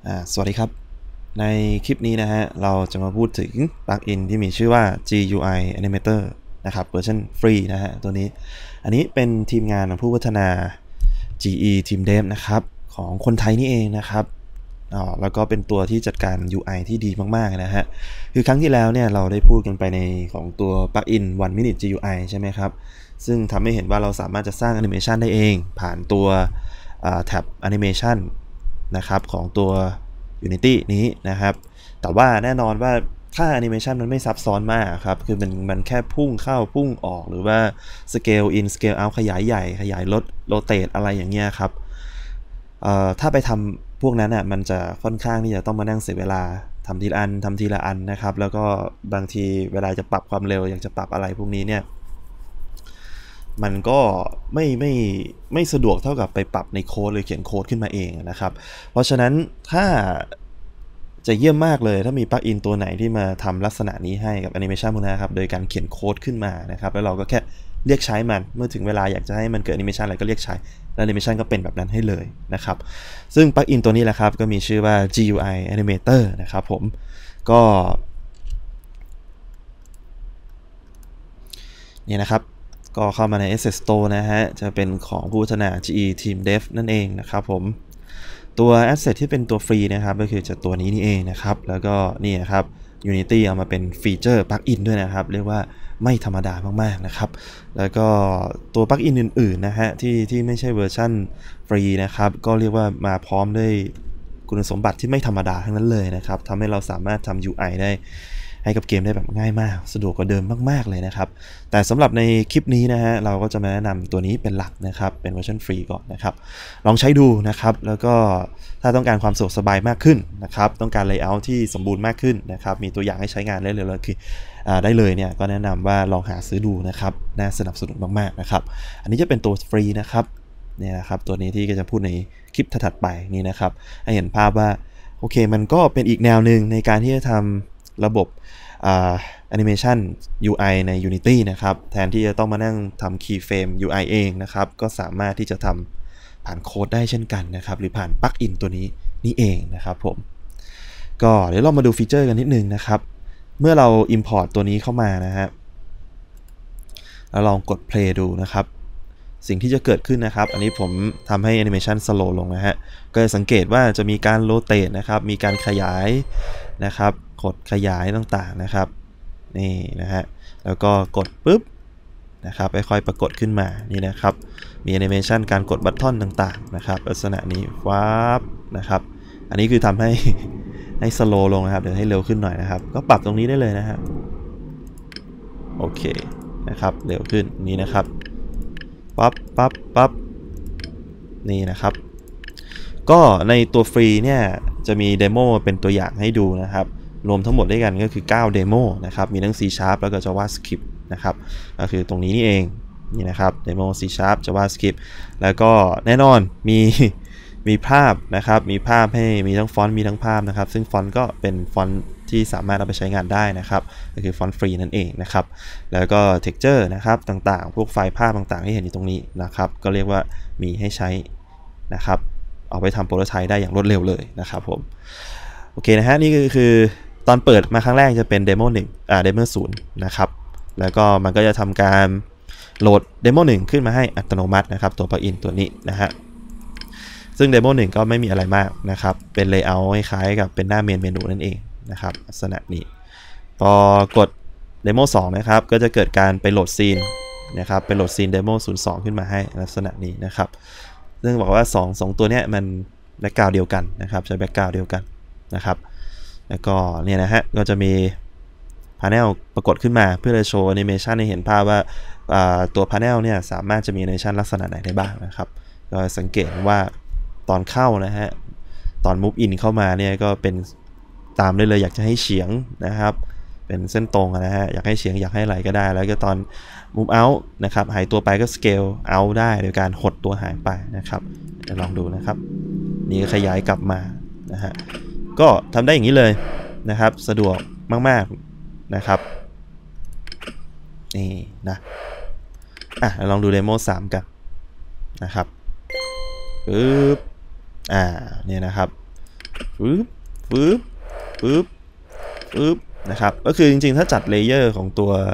สวัสดีครับในคลิปนี้นะฮะเราจะมาพูดถึงปลั๊กอินที่มีชื่อว่า GUI Animator นะครับเวอร์ชันฟรีนะฮะตัวนี้อันนี้เป็นทีมงานของผู้พัฒนา GE Team Dev นะครับของคนไทยนี่เองนะครับแล้วก็เป็นตัวที่จัดการ UI ที่ดีมากๆนะฮะคือครั้งที่แล้วเนี่ยเราได้พูดกันไปในของตัวปลั๊กอิน 1 minute GUI ใช่ไหมครับซึ่งทำให้เห็นว่าเราสามารถจะสร้างแอนิเมชันได้เองผ่านตัวแท็บแอนิเมชันนะครับของตัว Unity นี้นะครับแต่ว่าแน่นอนว่าถ้าแอนิเมชันมันไม่ซับซ้อนมากครับคือมันแค่พุ่งเข้าพุ่งออกหรือว่า Scale in Scale out ขยายใหญ่ขยายลดโรเตทอะไรอย่างเงี้ยครับถ้าไปทำพวกนั้นอ่ะมันจะค่อนข้างที่จะต้องมานั่งเสียเวลาทำทีละอันนะครับแล้วก็บางทีเวลาจะปรับความเร็วอยากจะปรับอะไรพวกนี้เนี่ยมันก็ไม่สะดวกเท่ากับไปปรับในโค้ดหรือเขียนโค้ดขึ้นมาเองนะครับเพราะฉะนั้นถ้าจะเยี่ยมมากเลยถ้ามีปลั๊กอินตัวไหนที่มาทำลักษณะนี้ให้กับแอนิเมชันพวกนั้นครับโดยการเขียนโค้ดขึ้นมานะครับแล้วเราก็แค่เรียกใช้มันเมื่อถึงเวลาอยากจะให้มันเกิดแอนิเมชันอะไรก็เรียกใช้แล้วแอนิเมชันก็เป็นแบบนั้นให้เลยนะครับซึ่งปลั๊กอินตัวนี้แหละครับก็มีชื่อว่า GUI Animator นะครับผมก็เนี่ยนะครับก็เข้ามาใน Asset Store นะฮะจะเป็นของผู้พัฒนา GE Team Dev นั่นเองนะครับผมตัว Asset ที่เป็นตัวฟรีนะครับก็คือจะตัวนี้นี่เองนะครับแล้วก็นี่นะครับ Unity เอามาเป็นฟีเจอร์ปลั๊กอินด้วยนะครับเรียกว่าไม่ธรรมดามากๆนะครับแล้วก็ตัวปลั๊กอินอื่นๆนะฮะที่ไม่ใช่เวอร์ชันฟรีนะครับก็เรียกว่ามาพร้อมด้วยคุณสมบัติที่ไม่ธรรมดาทั้งนั้นเลยนะครับทำให้เราสามารถทำ UI ได้ให้กับเกมได้แบบง่ายมากสะดวกกว่าเดิมมากๆเลยนะครับแต่สำหรับในคลิปนี้นะฮะเราก็จะมาแนะนำตัวนี้เป็นหลักนะครับเป็นเวอร์ชันฟรีก่อนนะครับลองใช้ดูนะครับแล้วก็ถ้าต้องการความสะดวกสบายมากขึ้นนะครับต้องการ layout ที่สมบูรณ์มากขึ้นนะครับมีตัวอย่างให้ใช้งานได้เลยคือได้เลยเนี่ยก็แนะนำว่าลองหาซื้อดูนะครับน่าสนับสนุนมากๆนะครับอันนี้จะเป็นตัวฟรีนะครับเนี่ยนะครับตัวนี้ที่ก็จะพูดในคลิปถัดไปนี่นะครับให้เห็นภาพว่าโอเคมันก็เป็นอีกแนวหนึ่งในการที่จะทำระบบแอนิเมชัน UI ใน Unity นะครับแทนที่จะต้องมานั่งทำ Keyframe UI เองนะครับก็สามารถที่จะทำผ่านโค้ดได้เช่นกันนะครับหรือผ่านปลั๊กอินตัวนี้นี่เองนะครับผมก็เดี๋ยวเรามาดูฟีเจอร์กันนิดนึงนะครับเมื่อเรา Import ตัวนี้เข้ามานะฮะแล้วลองกด Play ดูนะครับสิ่งที่จะเกิดขึ้นนะครับอันนี้ผมทำให้แอนิเมชันสโลว์ลงนะฮะก็จะสังเกตว่าจะมีการโรเตทนะครับมีการขยายนะครับกดขยายต่างๆนะครับนี่นะฮะแล้วก็กดปุ๊บนะครับค่อยๆปรากฏขึ้นมานี่นะครับมีแอนิเมชันการกดบัตทอนต่างๆนะครับลักษณะนี้ว้าบนะครับอันนี้คือทำให้สโลว์ลงนะครับเดี๋ยวให้เร็วขึ้นหน่อยนะครับก็ปรับตรงนี้ได้เลยนะฮะโอเคนะครับเร็วขึ้นนี้นะครับปั๊บนี่นะครับก็ในตัวฟรีเนี่ยจะมีเดโมเป็นตัวอย่างให้ดูนะครับรวมทั้งหมดด้วยกันก็คือ9เดโมนะครับมีทั้ง C# แล้วก็ JavaScript นะครับก็คือตรงนี้นี่เองนี่นะครับเดโม C# JavaScript แล้วก็แน่นอนมีภาพนะครับมีภาพให้มีทั้งฟอนต์มีทั้งภาพนะครับซึ่งฟอนต์ก็เป็นฟอนต์ที่สามารถเอาไปใช้งานได้นะครับก็คือฟอนต์ฟรีนั่นเองนะครับแล้วก็ texture นะครับต่างๆพวกไฟล์ภาพต่างๆที่เห็นอยู่ตรงนี้นะครับก็เรียกว่ามีให้ใช้นะครับเอาไปทำโปรโตไทป์ได้อย่างรวดเร็วเลยนะครับผมโอเคนะฮะนี่คือตอนเปิดมาครั้งแรกจะเป็นเดโม1เดโม0นะครับแล้วก็มันก็จะทำการโหลดเดโม1ขึ้นมาให้อัตโนมัตินะครับตัวปลั๊กอินตัวนี้นะฮะซึ่งเดโม1ก็ไม่มีอะไรมากนะครับเป็นเลเยอร์คล้ายกับเป็นหน้าเมนูนั่นเองนะครับลักษณะนี้พอกดเดโม2นะครับก็จะเกิดการไปโหลดซีนนะครับไปโหลดซีนเดโม02ขึ้นมาให้ลักษณะนี้นะครับซึ่งบอกว่า2ตัวเนี้ยมันแบ็กกราวด์เดียวกันนะครับใช้แบ็กกราวด์เดียวกันนะครับแล้วก็เนี่ยนะฮะก็จะมีพาเนลปรากฏขึ้นมาเพื่อจะโชว์แอนิเมชันให้เห็นภาพว่าตัวพาเนลเนี่ยสามารถจะมีแอนิเมชันลักษณะไหนได้บ้างนะครับก็สังเกตว่าตอนเข้านะฮะตอน move in เข้ามาเนี่ยก็เป็นตามได้เลยอยากจะให้เฉียงนะครับเป็นเส้นตรงนะฮะอยากให้เฉียงอยากให้ไหลก็ได้แล้วก็ตอน move out นะครับหายตัวไปก็ scale out ได้โดยการหดตัวหายไปนะครับเดี๋ยวลองดูนะครับนี่ขยายกลับมานะฮะก็ทำได้อย่างนี้เลยนะครับสะดวกมากๆนะครับนี่นะลองดูเดโม3กันนะครับปึ๊บเนี่ยนะครับปึ๊บปึ๊บปึ๊บปึ๊บนะครับก็คือจริงๆถ้าจัดเลเยอร์ของ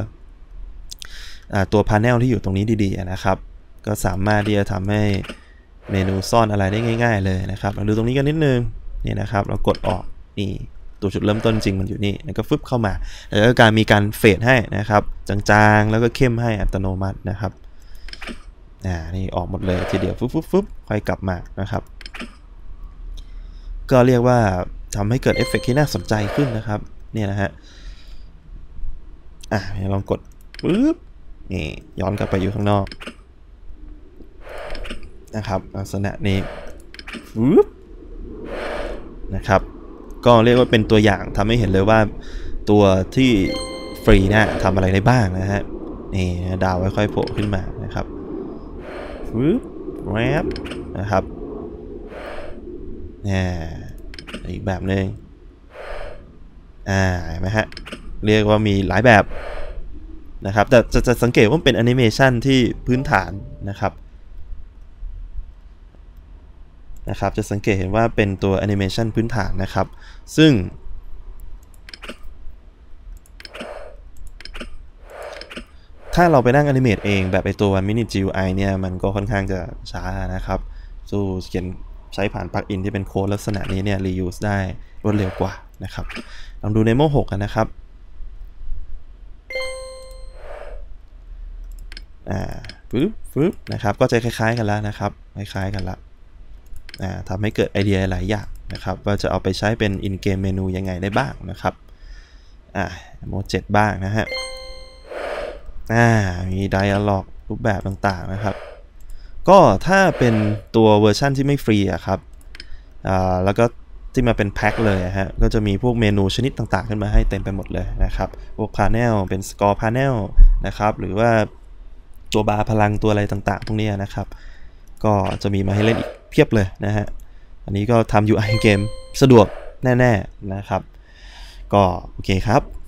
ตัวพาเนลที่อยู่ตรงนี้ดีๆนะครับก็สามารถที่จะทำให้เมนูซ่อนอะไรได้ง่ายๆเลยนะครับเราดูตรงนี้กันนิดนึงนี่นะครับเรากดออกนี่ตัวจุดเริ่มต้นจริงมันอยู่นี่แล้วก็ฟึบเข้ามาแล้วก็มีการเฟดให้นะครับจางๆแล้วก็เข้มให้อัตโนมัตินะครับนี่ออกหมดเลยทีเดียวฟึบค่อยกลับมานะครับก็เรียกว่าทำให้เกิดเอฟเฟกต์ที่น่าสนใจขึ้นนะครับเนี่ยนะฮะลองกดปึ๊บนี่ย้อนกลับไปอยู่ข้างนอกนะครับลักษณะนี้ปึ๊บนะครับก็เรียกว่าเป็นตัวอย่างทำให้เห็นเลยว่าตัวที่ฟรีเนี่ยทำอะไรได้บ้างนะฮะนี่ดาวค่อยๆโผล่ขึ้นมานะครับปึ๊บแรปนะครับอีกแบบหนึ่งเห็นไหมฮะเรียกว่ามีหลายแบบนะครับแต่จะสังเกตว่าเป็นแอนิเมชันที่พื้นฐานนะครับจะสังเกตเห็นว่าเป็นตัวแอนิเมชันพื้นฐานนะครับซึ่งถ้าเราไปนั่งแอนิเมตเองแบบไอตัว Minute GUI เนี่ยมันก็ค่อนข้างจะช้านะครับสู้เขียนใช้ผ่านปลั๊กอินที่เป็นโค้ดลักษณะนี้เนี่ย reuse ได้รวดเร็วกว่านะครับลองดู Nemo 6 กันนะครับปึ๊บนะครับก็จะคล้ายๆกันแล้วนะครับคล้ายๆกันละทำให้เกิดไอเดียหลายอย่างนะครับว่าจะเอาไปใช้เป็น in game เมนูยังไงได้บ้างนะครับNemo 7 บ้างนะฮะมี dialog รูปแบบต่างๆนะครับก็ถ้าเป็นตัวเวอร์ชันที่ไม่ฟรีครับแล้วก็ที่มาเป็นแพ็คเลยฮะก็จะมีพวกเมนูชนิดต่างๆขึ้นมาให้เต็มไปหมดเลยนะครับพวก panel เป็น score panel นะครับหรือว่าตัวบาร์พลังตัวอะไรต่างๆพวกนี้นะครับก็จะมีมาให้เล่นอีกเพียบเลยนะฮะอันนี้ก็ทำ UI เกมสะดวกแน่ๆนะครับก็โอเคครับ